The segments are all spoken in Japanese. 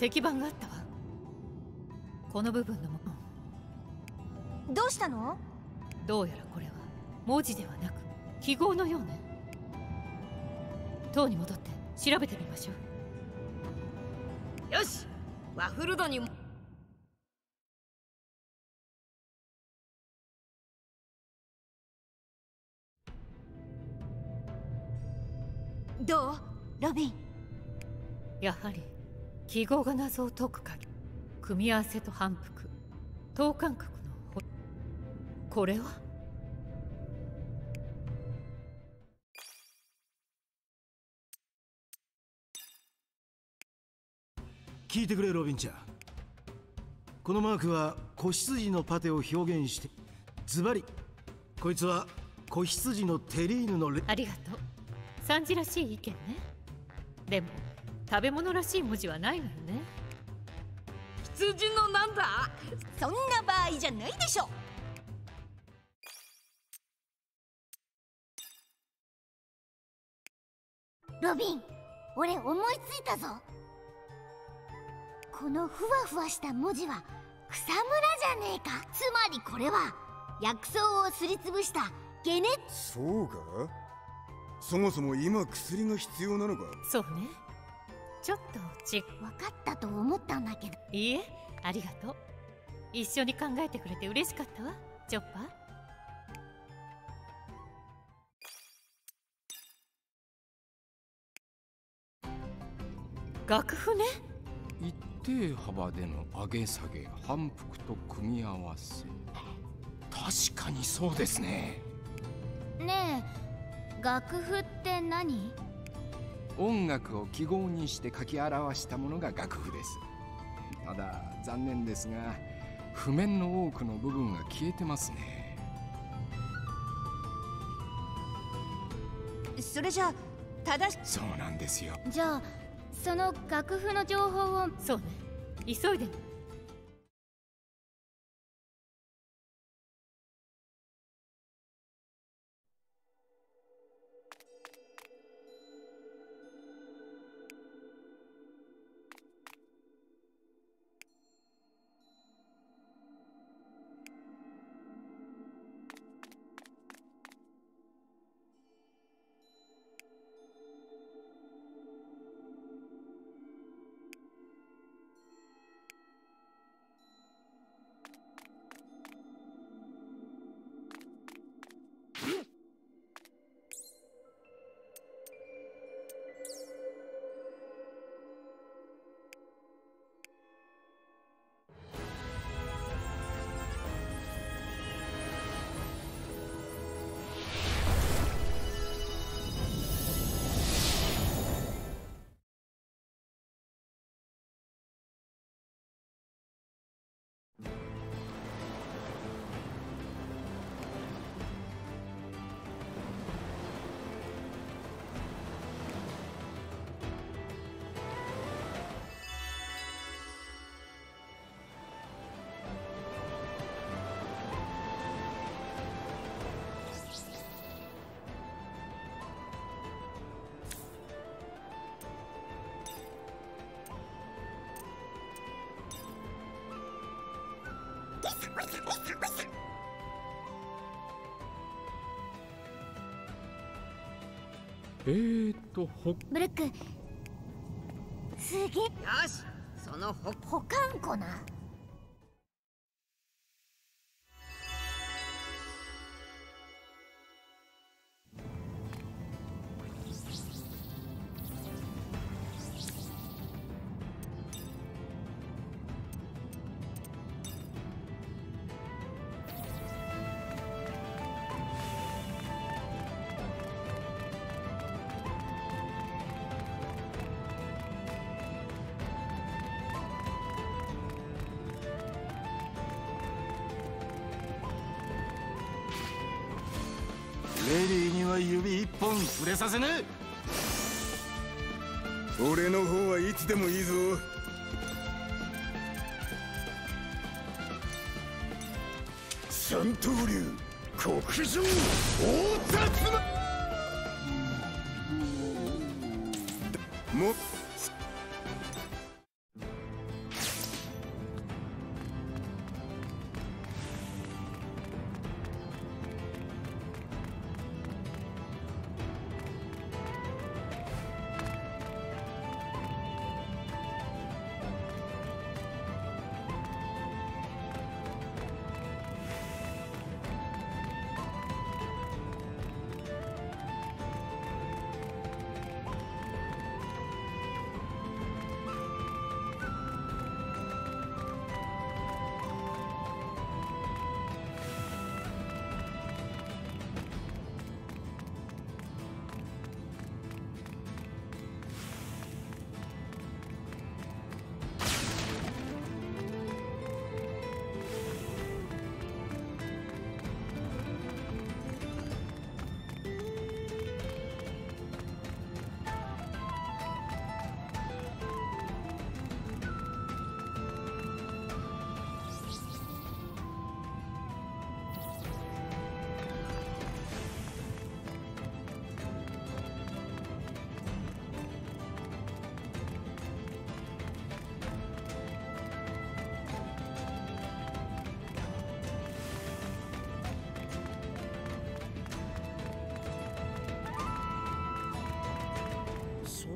石板があったわ。この部分のもの。 どうしたの？ どうやらこれは文字ではなく記号のようね。塔に戻って調べてみましょう。よし、ワフルドにも。 どう？ロビン。 やはり記号が謎を解く鍵。組み合わせと反復、等間隔のこれは聞いてくれロビンちゃん。このマークは子羊のパテを表現して、ズバリこいつは子羊のテリーヌのありがとう。サンジらしい意見ね。でも食べ物らしい文字はないのよね。 羊のなんだ？そんな場合じゃないでしょ。 ロビン、俺思いついたぞ。このふわふわした文字は草むらじゃねえか。つまりこれは薬草をすりつぶした解熱。 そうか？そもそも今薬が必要なのか？ そうね。ちょっと分かったと思ったんだけど。 いいえ、ありがとう。一緒に考えてくれて嬉しかったわ、チョッパー。楽譜ね。 一定幅での上げ下げ、反復と組み合わせ。確かにそうですね。 ねえ、楽譜って何？ 音楽を記号にして書き表したものが楽譜です。ただ残念ですが、譜面の多くの部分が消えてますね。 それじゃあ正しそうなんですよ。 じゃあその楽譜の情報を。 そうね、急いで。 ブルック、すげえ。よし、その保管庫な。 レディーには指一本触れさせぬ。 俺の方はいつでもいいぞ。三刀流極上大達馬。も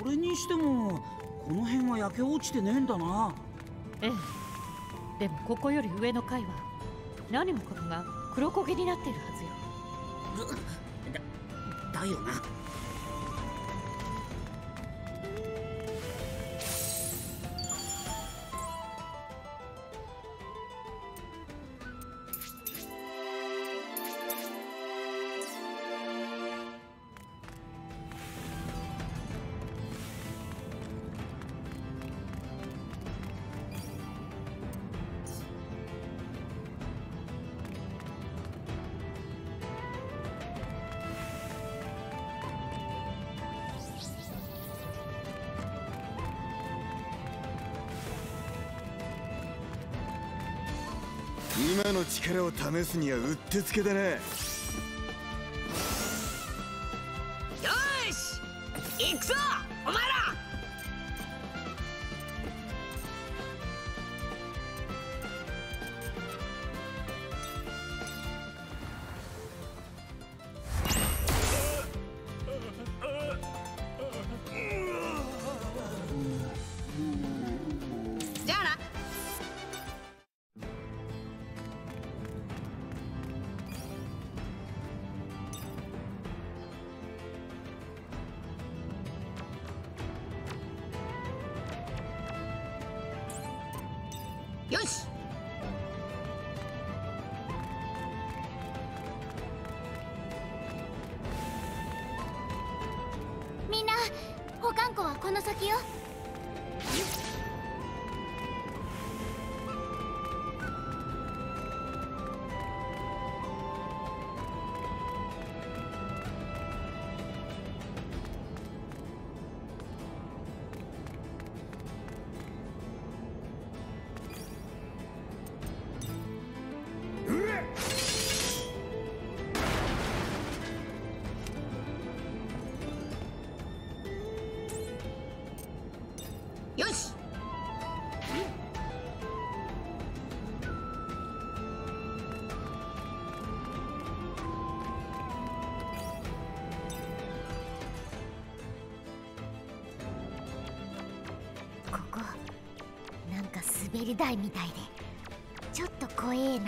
それにしてもこの辺は焼け落ちてねえんだな。 ええ、でもここより上の階は何もかもが黒焦げになっているはずよ。 だよな。 今の力を試すにはうってつけだな。よし行くぞお前ら。じゃあな。よし。 みんな、保管庫はこの先よ。 よし。 ここなんか滑り台みたいでちょっと怖えな。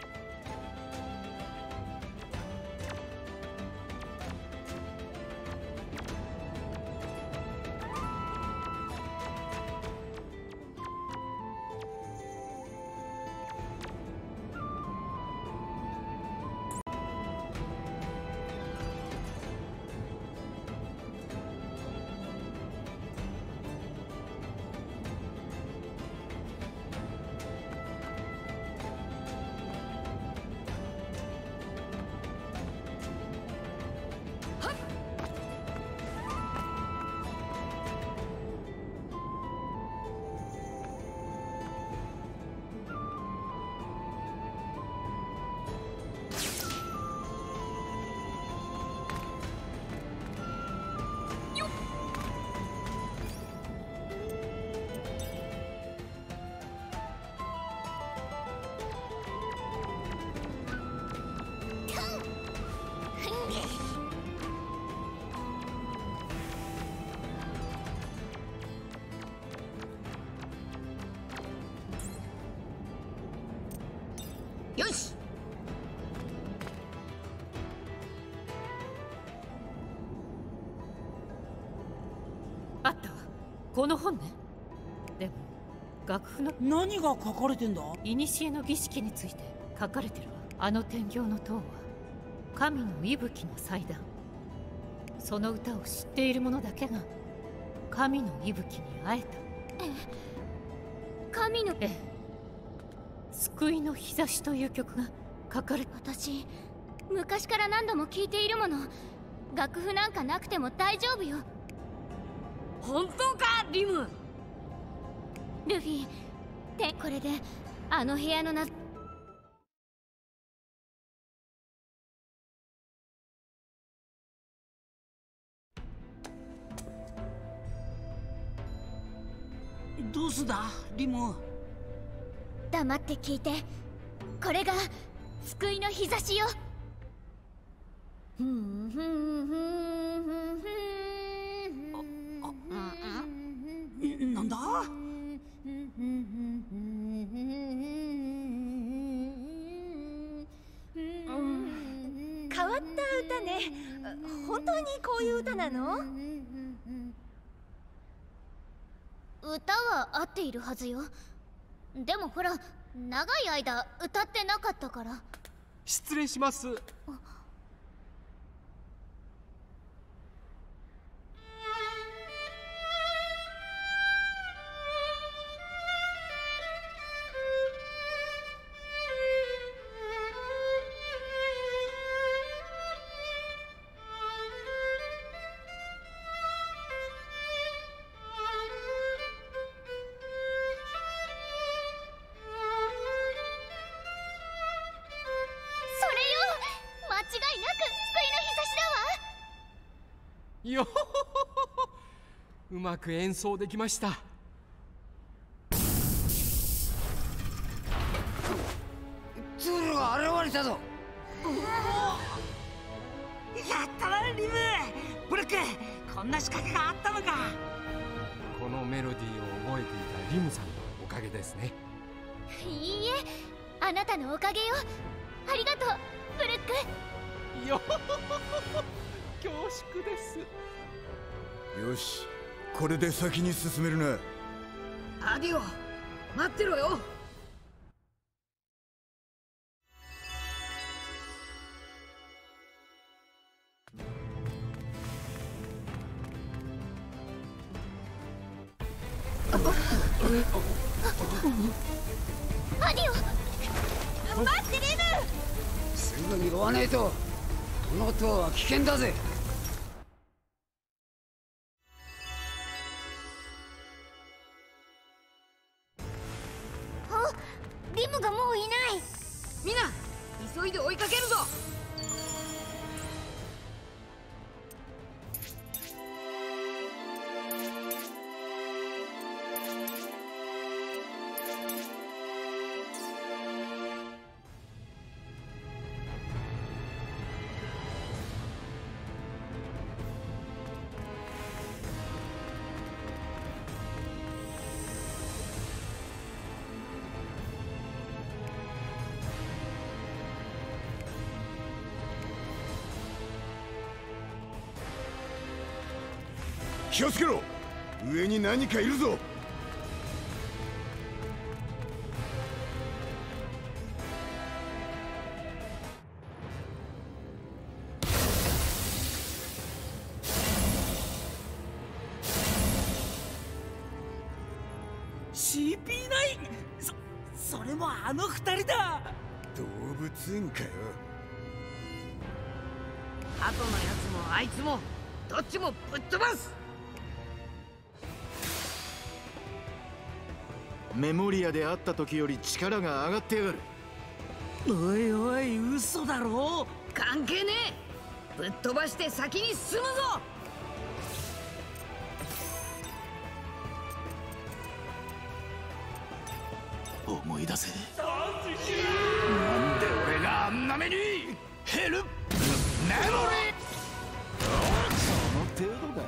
よし。 あったわ、この本ね。でも楽譜の何が書かれてんだ？ 古の儀式について書かれてるわ。あの天井の塔は神の息吹の祭壇。その歌を知っている者だけが神の息吹に会えた。 神のええ、救いの日差しという曲が書かれ。 私昔から何度も聞いているもの。楽譜なんかなくても大丈夫よ。 本当かリム。 ルフィでこれであの部屋の謎。 どうすだリム。 黙って聞いて。これが救いの日差しよ。ふんふんふんふんふん。 歌ね。本当にこういう歌なの？ 歌は合っているはずよ。でもほら、長い間歌ってなかったから。 失礼します。よほほほほ、うまく演奏できました。 ツールが現れたぞ。やったなリム。ブルック、こんな仕掛けがあったのか。 このメロディーを覚えていたリムさんのおかげですね。 いいえ、あなたのおかげよ。ありがとうブルック。 よほほほほ、恐縮です。 よし、これで先に進めるな。 アディオ、待ってろよ。 アディオ、 待ってレム。 すぐに追わねえと。この塔は危険だぜ。 リムがもういない。 みんな急いで追いかけるぞ。 気をつけろ、上に何かいるぞ。 CP9、それもあの二人だ。 動物園かよ。 後のやつもあいつもどっちもぶっ飛ばす。 メモリアで会った時より力が上がってやがる。 おいおい、嘘だろ。 関係ねえ、ぶっ飛ばして先に進むぞ。 思い出せ。 なんで俺があんな目に。ヘルメモリー。 その程度だ。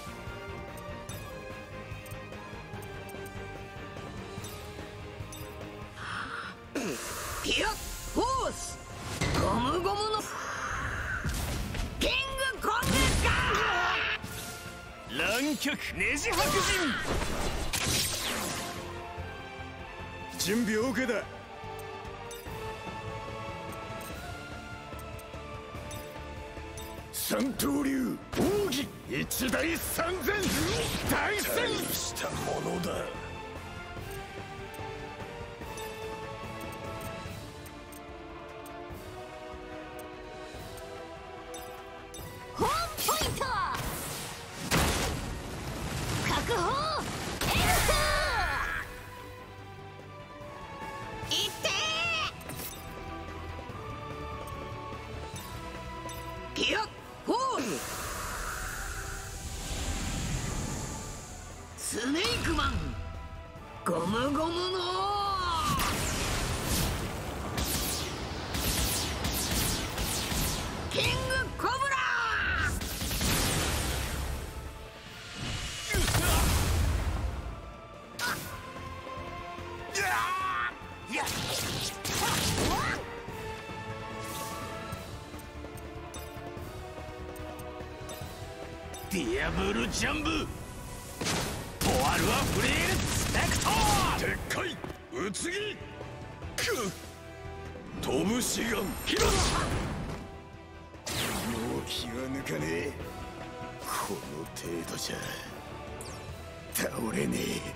ピアフォースゴムゴムのキングコングか。 乱脚ネジ白人。準備 OK だ。三刀流奥義一大三千大戦したものだ。 ホームポイント。確保エルフ。いってー。ピアフォーススネークマンゴムゴムのキングコブラ。 ディアブルジャンブポワルはフレールスペクトーでっかいうつぎく飛ぶしがんヒロもう気が抜かねえ。この程度じゃ倒れねえ。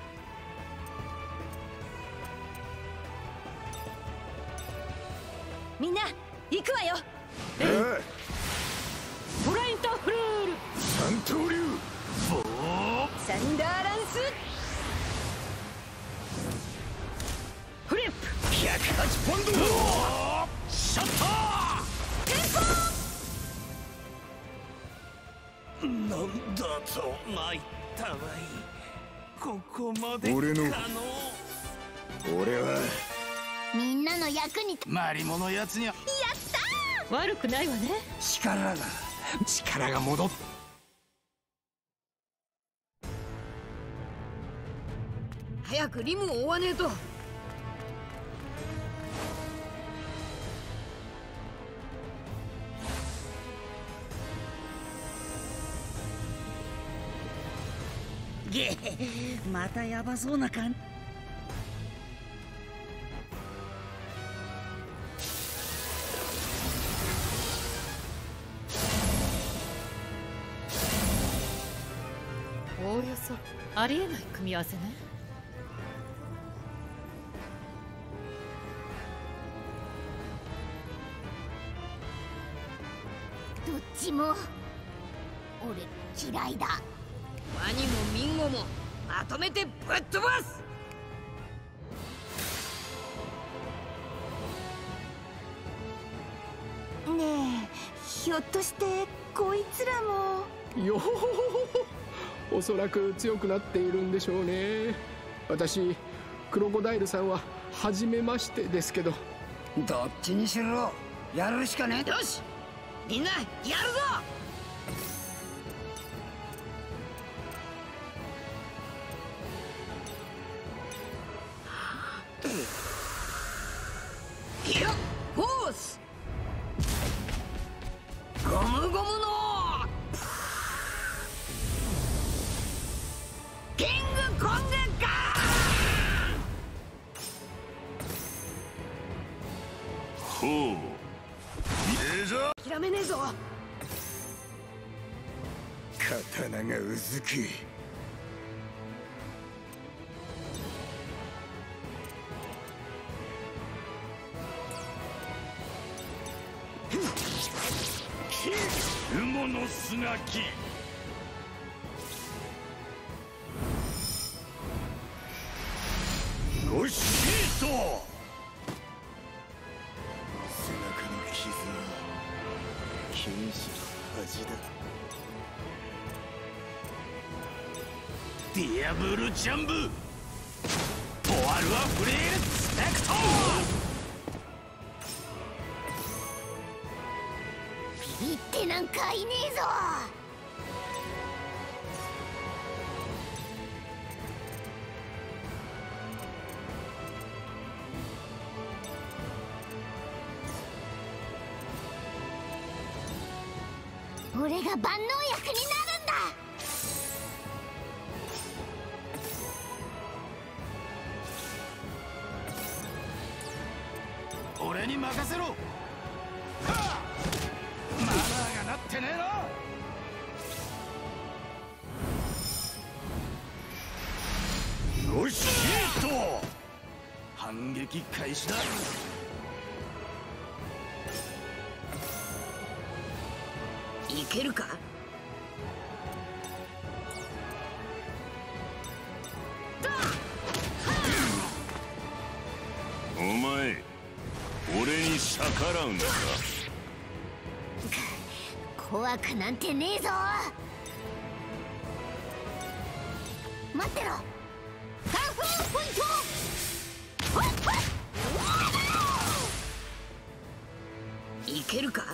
みんな行くわよ。 トラインターフルール三刀流ボーサンダーランスフリップ 108ポンドシャッター。なんだと参ったわい。ここまで俺の俺はみんなの役にマリモのやつには悪くないわね。 力が戻っ早くリムを追わねえと。 ゲーまたヤバそうな感じ。 おおよそありえない組み合わせね。 どっちも俺嫌いだ。 ワニもミンゴもまとめてぶっ飛ばす。 ねえ、ひょっとしてこいつらも。 よほほほほ。おそらく強くなっているんでしょうね。私クロコダイルさんは初めましてですけど。 どっちにしろやるしかねえ。 よしみんなやるぞ。いやフォースゴムゴムのキングコンデンカほうレーザー諦めねえぞ。 刀がうずき雲のすがきよしヒート背中の傷は剣士の恥だ。ディアブルジャンブポワルはフレールスペクトビビってなんかいねえぞ。俺が万能薬になるんだ。 俺に任せろ。はあ、マナーがなってねえな。 よしヒート反撃開始だ。 いけるか。 お前俺に逆らうんだか。 怖くなんてねえぞ。待ってろ。カンフーポイント。わっわっいけるか。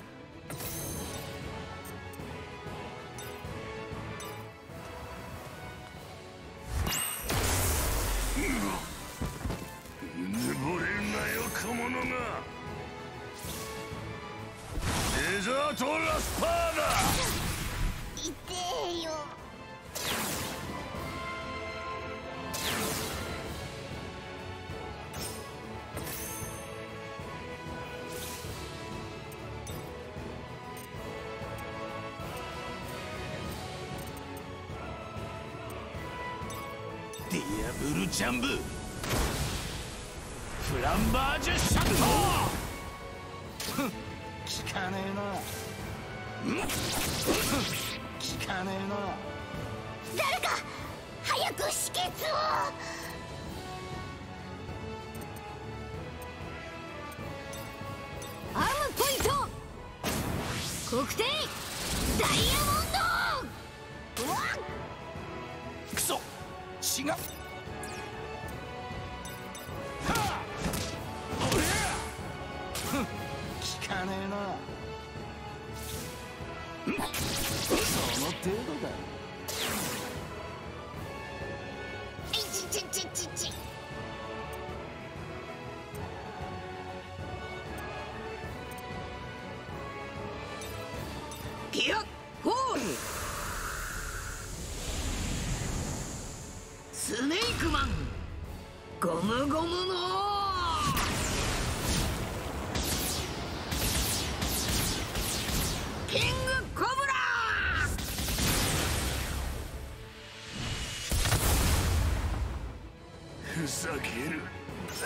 眠れんなよ小者が。デザートラスパーだ。 痛えよ。 ディアブルジャンブ、フランバージュシャット。 効かねえな。効かねえな。 誰か早く止血を。アームポイント黒点ダイヤモンド。うわっ、 クソ、違う。はあ、おりゃ。 効かねえな。その程度だ。 いちちちちち。 ギアフォール。スネークマンゴムゴムのキングコブラ。 ふざけるんだ。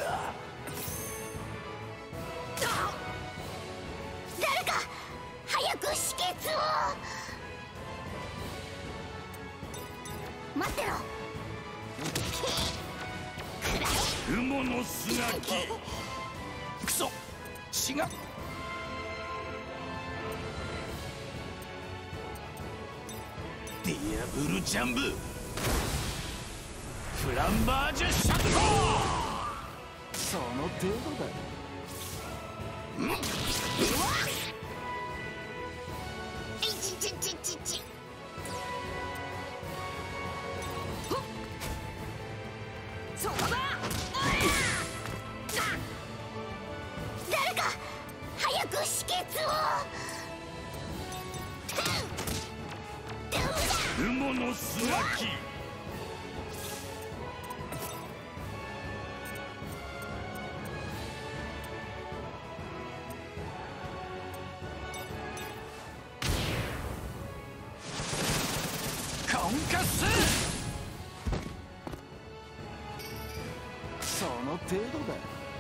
誰か早く止血を。待ってろ。 雲のすがき。クソ、違う。ディアブルジャンブ、フランバージュシャット。 その程度だ。 いちちちちち。 そこだ。 誰か早く止血を。 雲のすがき。コンカッス。 その程度だ。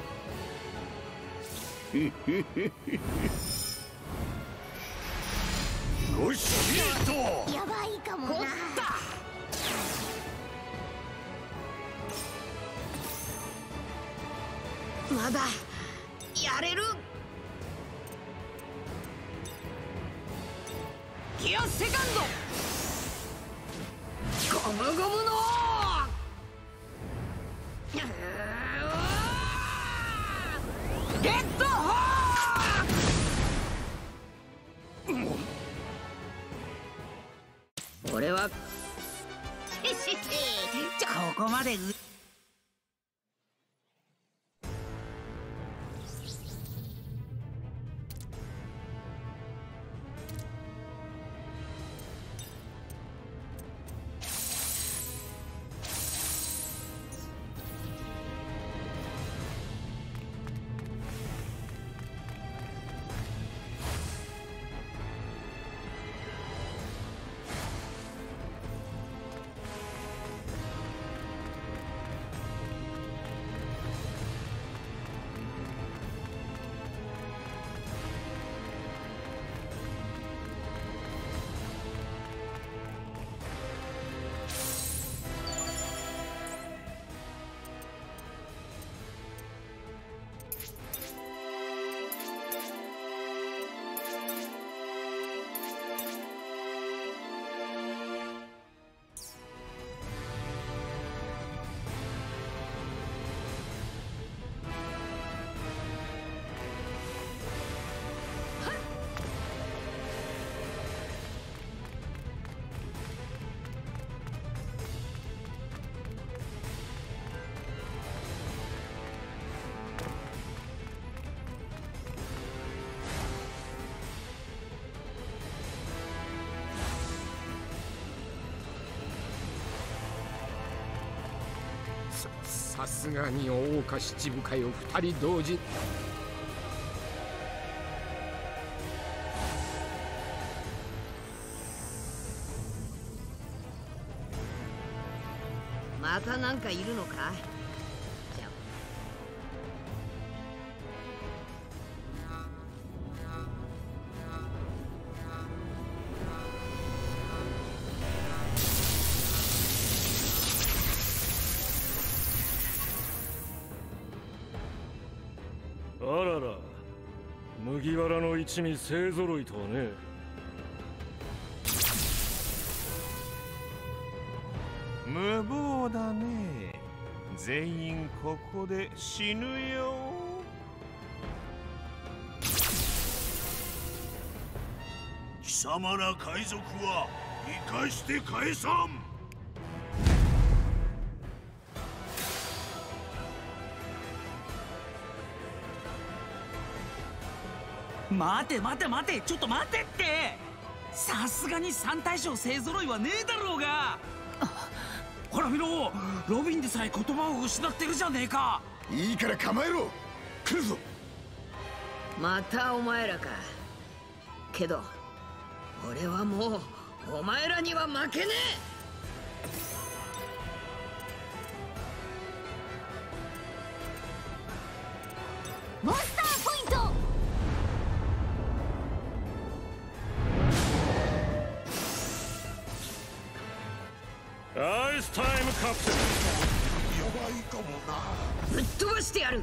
よし、ヒート。 やばいかもな。 まだやれる。ギアセカンドゴムゴムのレッドホーク。俺はここまでさすがに大岡七部会を二人同時。 またなんかいるのか。じゃあらら、麦わらの一味勢ぞろいとはね。 無謀だね。全員ここで死ぬよ。 貴様ら海賊は生かして返さん。 待て待て待て、ちょっと待てって。さすがに三大将勢ぞろいはねえだろうが。ほら見ろ、ロビンでさえ言葉を失ってるじゃねえか。 いいから構えろ。来るぞ。 またお前らか。けど俺はもうお前らには負けねモンスターポイント。 アイスタイムカプセル。 やばいかもな。 え。ぶっ飛ばしてやる。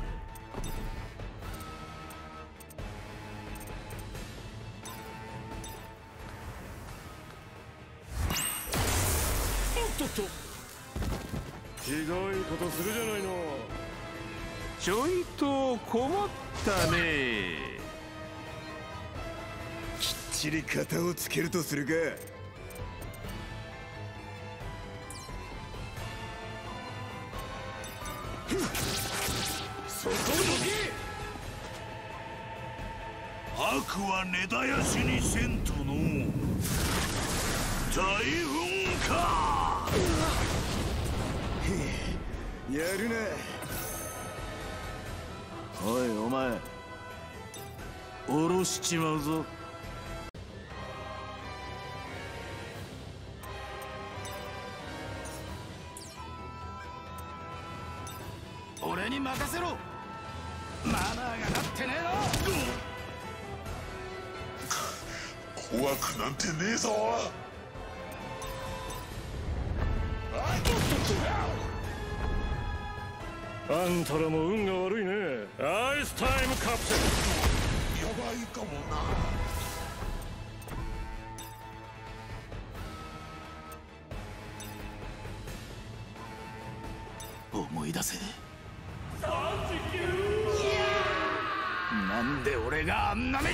おっとっと、ひどいことするじゃないの。 ちょいと困ったね。 きっちり型をつけるとするか。そこどけ。悪は根絶やしにせんとの。大噴火。やるな。おいお前、下ろしちまうぞ。俺に任せろ。マナーがなってねえの。怖くなんてねえぞ。あんたらも運が悪いね。アイスタイムカプセル。やばいかもな。思い出せ。なんで俺があんな目に。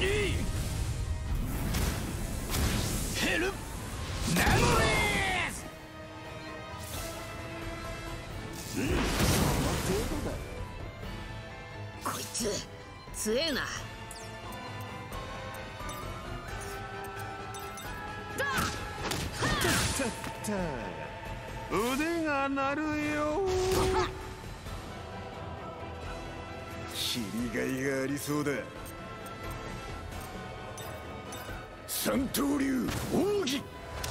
ヘルナモレス。 こいつ強えな。 腕が鳴るよ。 切りがいがありそうだ。三刀流奥義。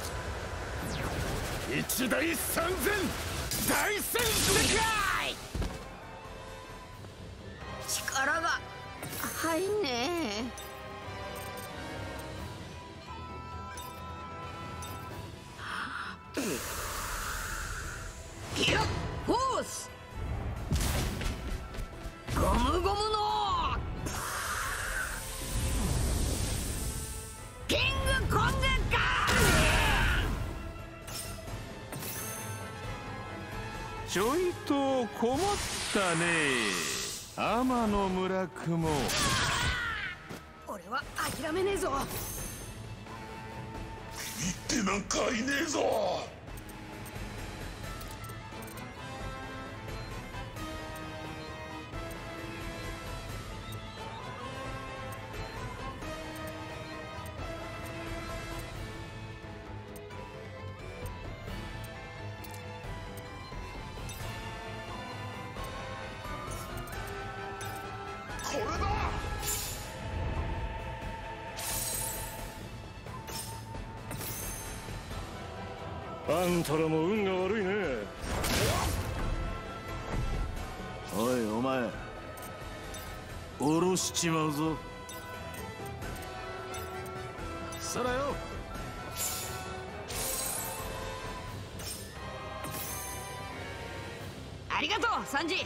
一大三千大戦世界。 力が入んねえ。いや、フォースゴムゴムのキングコングか。 ちょいと困ったね。天野村雲。 俺は諦めねえぞ。 ビビってなんかいねえぞ。 あんたらも運が悪いね。 おいお前、下ろしちまうぞ。そらよ。 ありがとうサンジ。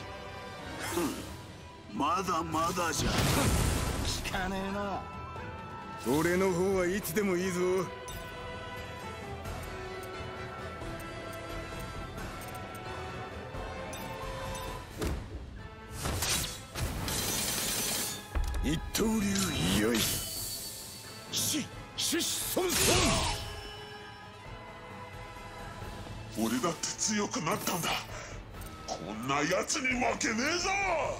まだまだじゃ。 聞かねえな。 俺の方はいつでもいいぞ。一刀流よい。しそん。 俺だって強くなったんだ。こんな奴に負けねえぞ。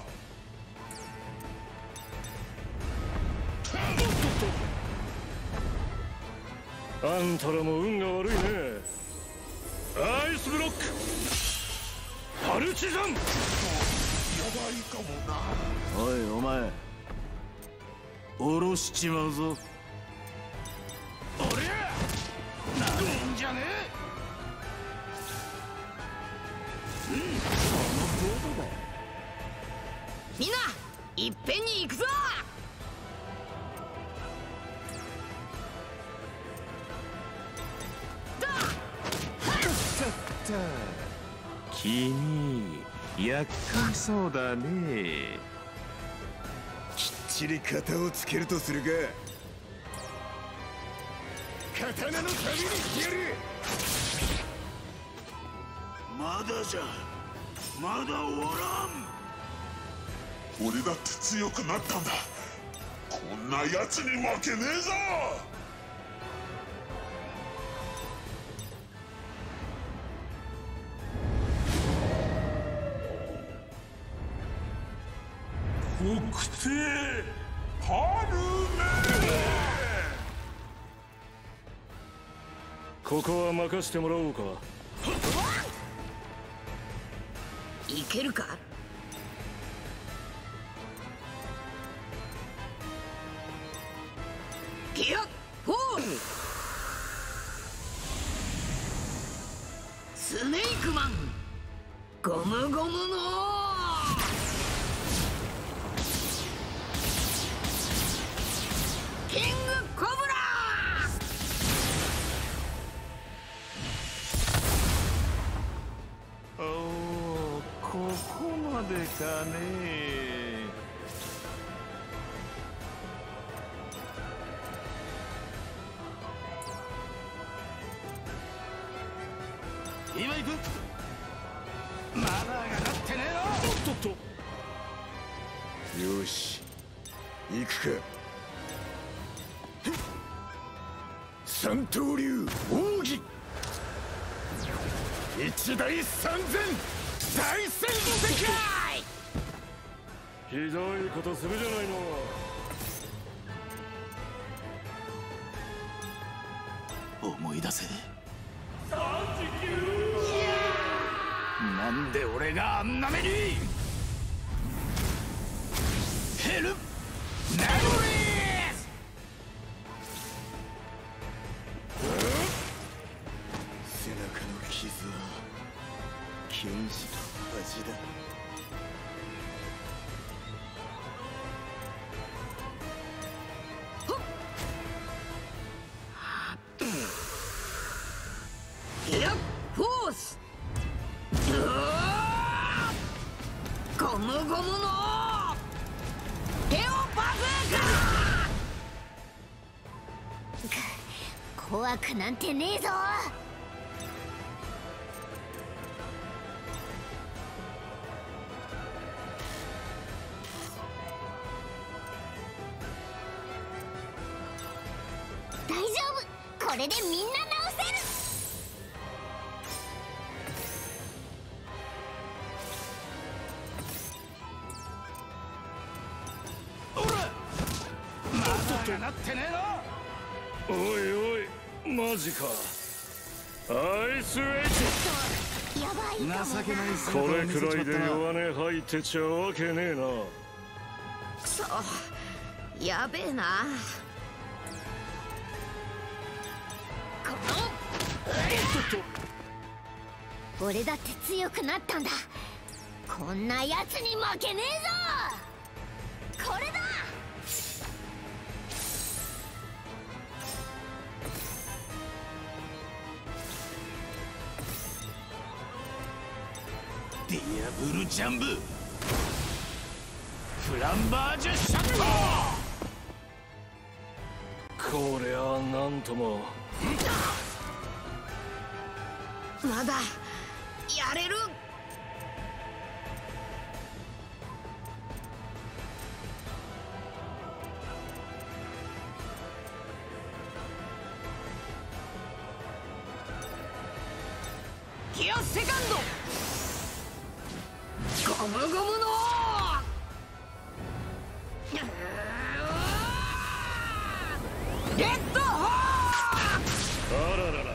あんたらも運が悪いね。アイスブロックパルチザン。 やばいかもな。 おいお前、下ろしちまうぞ。 おりゃなめんじゃねえ。 みんないっぺんに行くぞ。 君厄介そうだね。 きっちり型をつけるとするか。刀の旅にしてやる。 まだじゃ。まだ終わらん。俺だって強くなったんだ。こんな奴に負けねえぞ。国帝パルメ。 ここは任してもらおうか。 いけるか。ギアフォースネークマンゴムゴムのキングコブラ。 おお、ここまでかね。 今行く。まだ上がってねえよ。 おっとっと。 よし行くか。三刀流奥義一大三千大戦世界。 ひどいことするじゃないの。 思い出せ。 なんで俺があんな目に。ヘルナブリス。 背中の傷は剣士と恥だ。 ギアフォースゴムゴムのテオパズーカ。 怖くなんてねえぞ。大丈夫、これでみんな直せる。 なってねえおいおい、マジか。アイスエッジ。 やばいかもな。 情けない姿こを見せれくらいでちまったな。 弱音吐いてちゃわけねえな。 くそやべえな。このおっとっと。 俺だって強くなったんだ。こんなやつに負けねえぞ。これだ。 ディアブルジャンブフランバージュシャット。こりゃなんとも。 まだやれる。ギアセカンドゴムゴムのレッドホー。 あららら。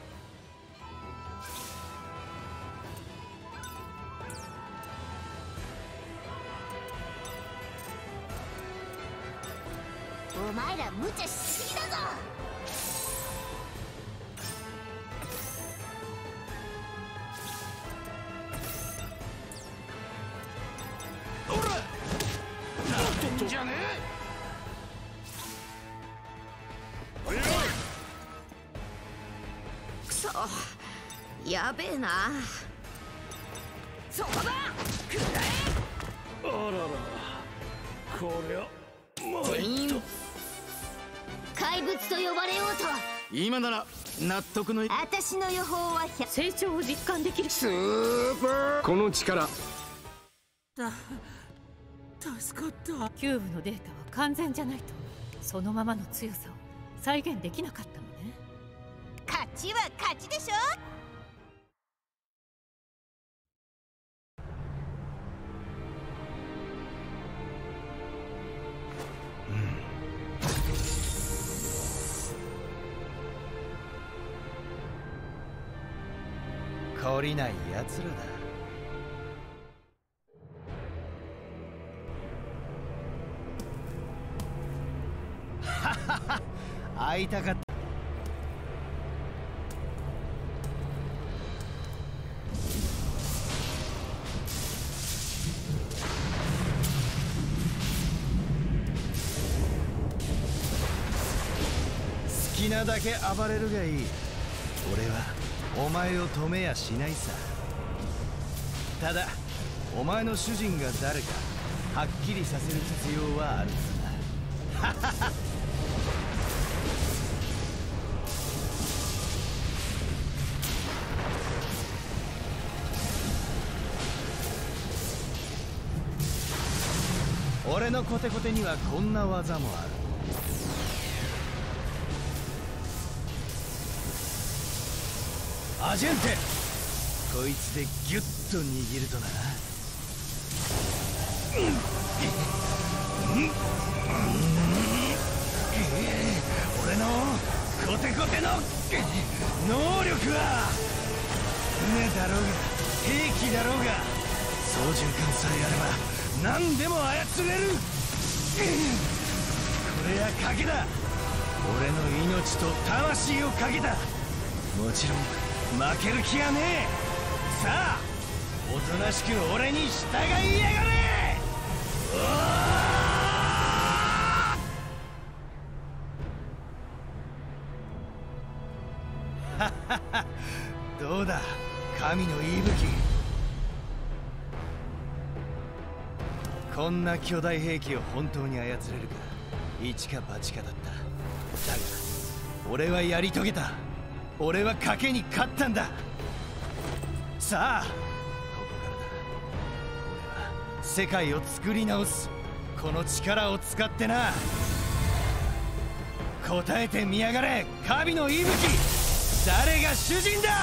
お前ら無茶しすぎだぞ。 おら、なってんじゃねえ。 くそ、やべえな。そこだ。くらえ。 あらら、こりゃ怪物と呼ばれようと。 今なら納得の。 私の予報は成長を実感できる。 スーパー。この力助かった。 キューブのデータは完全じゃないとそのままの強さを再現できなかったのね。 勝ちは勝ちでしょ。 懲りない奴らだ。会いたかった。好きなだけ暴れるがいい。俺はお前を止めやしないさ。ただお前の主人が誰かはっきりさせる必要はあるんだな。俺のコテコテにはこんな技もある。アジェンテ、こいつでギュッと握るとな。俺のコテコテの能力は船だろうが兵器だろうが操縦桿さえあれば何でも操れる。これは賭けだ。俺の命と魂をかけた。もちろん負ける気はねえ。さあおとなしく俺に従いやがれ。どうだ神の息吹。こんな巨大兵器を本当に操れるか一か八かだった。だが俺はやり遂げた。俺は賭けに勝ったんだ。さあここからだ。俺は世界を作り直す。この力を使ってな。答えてみやがれ神の息吹。誰が主人だ。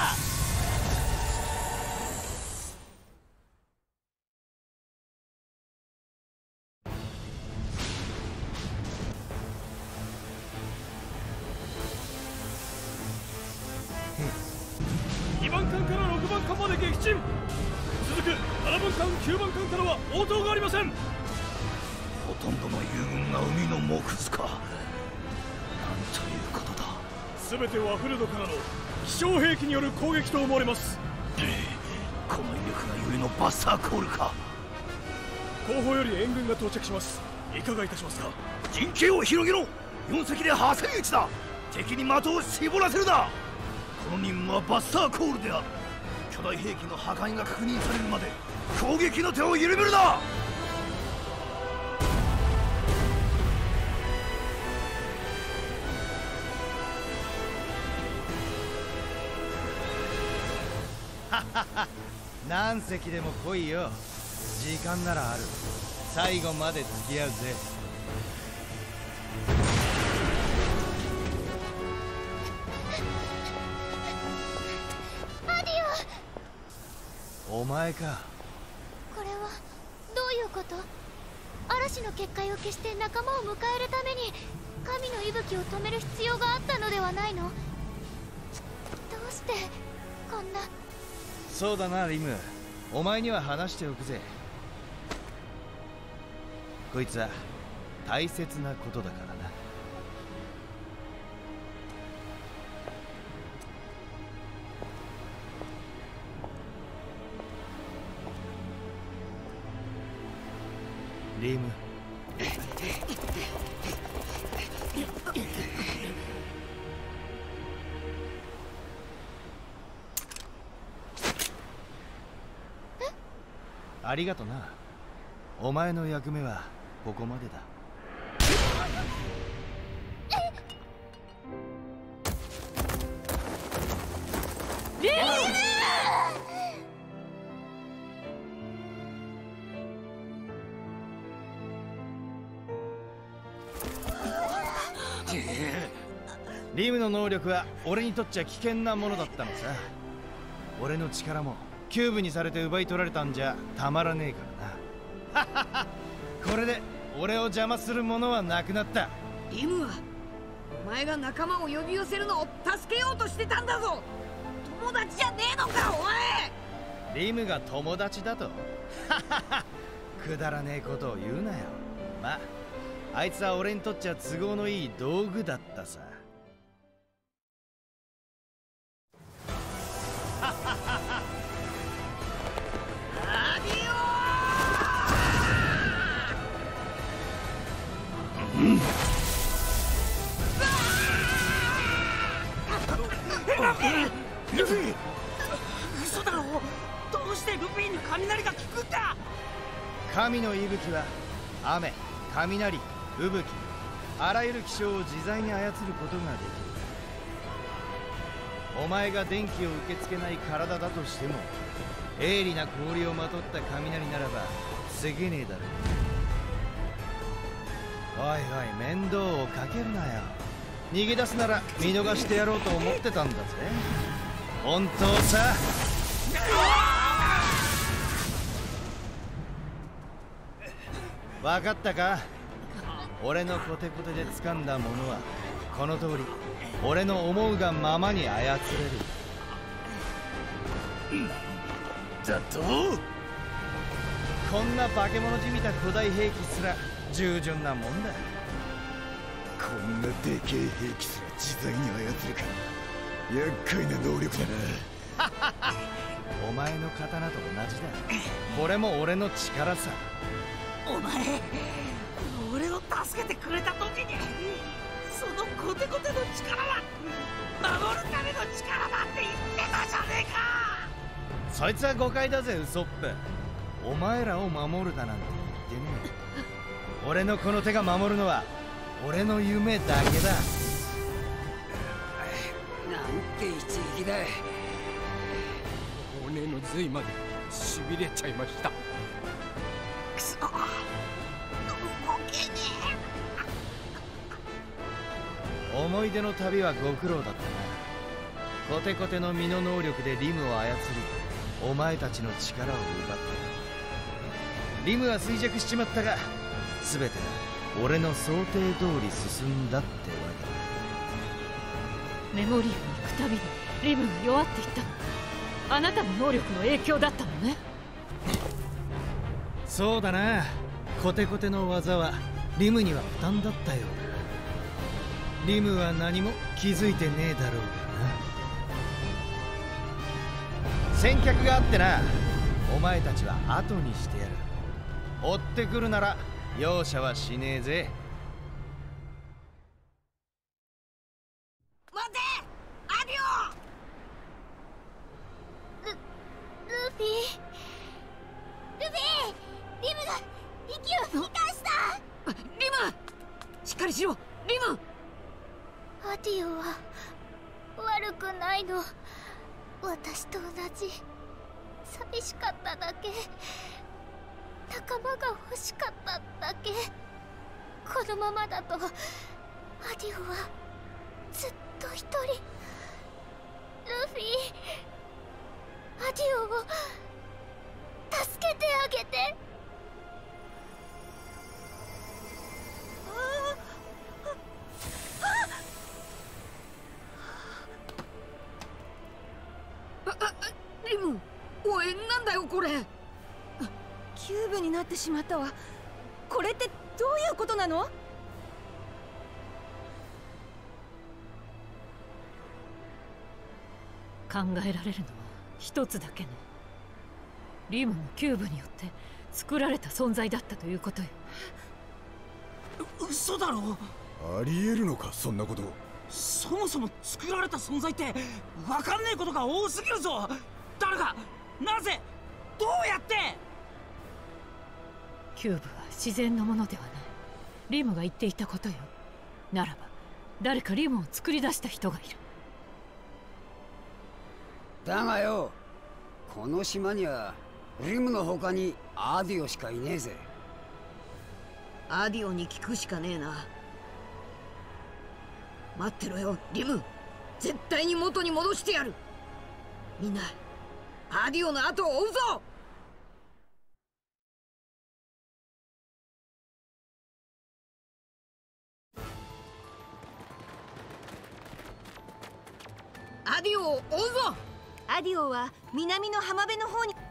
2番艦から6番艦まで撃沈。続く7番艦9番艦からは応答がありません。 ほとんどの友軍が海の木図か。なんということだ。 全てワフルドからの気象兵器による攻撃と思われます。 この威力がゆえのバスターコールか。 後方より援軍が到着します。いかがいたしますか。 陣形を広げろ。4隻で挟み撃ちだ。敵に的を絞らせるな。この任務はバスターコールである。巨大兵器の破壊が確認されるまで攻撃の手を緩めるな。何隻でも来いよ。時間ならある。最後まで付き合うぜ。 アディオ。 お前か。 これはどういうこと？嵐の結界を消して仲間を迎えるために神の息吹を止める必要があったのではないの？どうしてこんな。 そうだなリム、お前には話しておくぜ。こいつは大切なことだからな。リム、ありがとな。お前の役目はここまでだ。リムの能力は俺にとっちゃ危険なものだったのさ。俺の力もキューブにされて奪い取られたんじゃたまらねえからな。これで俺を邪魔するものはなくなった。 リムはお前が仲間を呼び寄せるのを助けようとしてたんだぞ。友達じゃねえのかお前。 リムが友達だとくだらねえことを言うなよ。まああいつは俺にとっちゃ都合のいい道具だったさ。 ルフィ、嘘だろ。どうしてルフィに雷が効くんだ。 神の息吹は雨、雷、吹雪、あらゆる気象を自在に操ることができる。お前が電気を受け付けない体だとしても鋭利な氷をまとった雷ならば防げねえだろう。おいおい、面倒をかけるなよ。逃げ出すなら見逃してやろうと思ってたんだぜ。本当さ。分かったか。俺のコテコテで掴んだものはこの通り俺の思うがままに操れる。だとこんな化け物じみた古代兵器すら従順なもんだ。 こんなでけえ兵器すら自在に操るか。厄介な能力だな。 お前の刀と同じだ。これも俺の力さ。 お前、俺を助けてくれた時にそのコテコテの力は守るための力だって言ってたじゃねえか。 そいつは誤解だぜ、ウソップ。お前らを守るだなんて言ってねえ。俺のこの手が守るのは俺の夢だけだ。 なんて一撃だ。骨の髄までしびれちゃいました。 くそ、動けねえ。思い出の旅はご苦労だったな。コテコテの身の能力でリムを操りお前たちの力を奪った。リムは衰弱しちまったが全て俺の想定通り進んだってわけだ。メモリアに行くたびにリムが弱っていったの。あなたの能力の影響だったのね。 そうだな。コテコテの技はリムには負担だったようだ。リムは何も気づいてねえだろう先客があってな。お前たちは後にしてやる。追ってくるなら容赦はしねえぜ。 待てアディオ。 ルフィリムが息を吹き返した。 リムしっかりしろリム。 アディオは悪くないの。私と同じ寂しかっただけ、仲間が欲しかっただけ。このままだとアディオはずっと一人。ルフィ、アディオを助けてあげて。 リム、おいなんだよこれ。 キューブになってしまったわ。これってどういうことなの？ 考えられるのは一つだけね。リムもキューブによって作られた存在だったということよ。 嘘だろ。 ありえるのかそんなこと。 そもそも作られた存在って分かんねえことが多すぎるぞ。誰が、なぜ、どうやって。 キューブは自然のものではない。リムが言っていたことよ。ならば誰かリムを作り出した人がいる。 だがよ、この島にはリムの他にアディオしかいねえぜ。 アディオに聞くしかねえな。待ってろよリム、絶対に元に戻してやる。みんなアディオの後を追うぞ。アディオを追うぞ。 アディオは南の浜辺の方に。